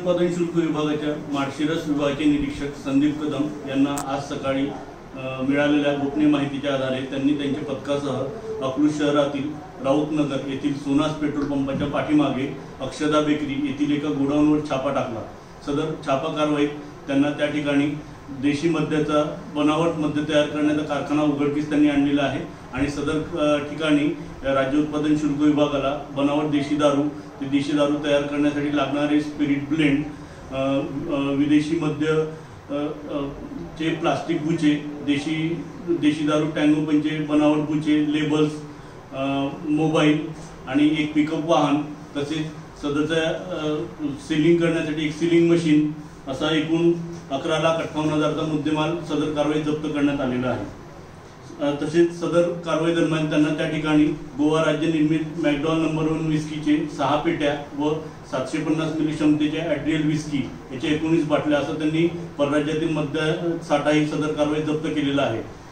उत्पादन शुल्क विभागाच्या माळशिरस विभागाचे निरीक्षक संदीप कदम यांना आज सकाळी मिळालेल्या गोपनीय माहितीच्या आधारे त्यांनी त्यांच्या पथकासह अकलूज शहरातील राऊतनगर येथील सोनास पेट्रोल पंपाच्या पाठीमागे अक्षदा बेकरी येथील एका गोडाऊनवर छापा टाकला। सदर छापा कारवाईत त्यांना त्या ठिकाणी देशी मद्याचा बनावट मद्य तयार करण्याचा कारखाना उघडकीस त्यांनी आणलेला आहे आणि सदर ठिकाणी राज्य उत्पादन शुल्क विभागाला बनावट देशी दारू तयार करण्यासाठी लागणारे स्पिरिट ब्लेंड, विदेशी मद्य चे प्लास्टिक बुचे, देशी दारू टँगो पंचे बनावट बुचे, लेबल्स, मोबाईल आणि एक पिकअप वाहन तसेच सदरचा सेलिंग करण्यासाठी एक सीलिंग मशीन असा एकूण 11,58,000चा मुद्देमाल सदर कारवाई जप्त करण्यात आलेला आहे। तसेच सदर कारवाई दरम्यान त्यांना त्या ठिकाणी गोवा राज्य निर्मित मॅकडॉल नंबर 1 विस्कीचे 6 पेट्या व 750 मिली क्षमतेच्या ॲड्रियल विस्की याच्या 19 बाटल्या असं त्यांनी परराज्यातील मद्य साठाही सदर कारवाई जप्त केलेला आहे।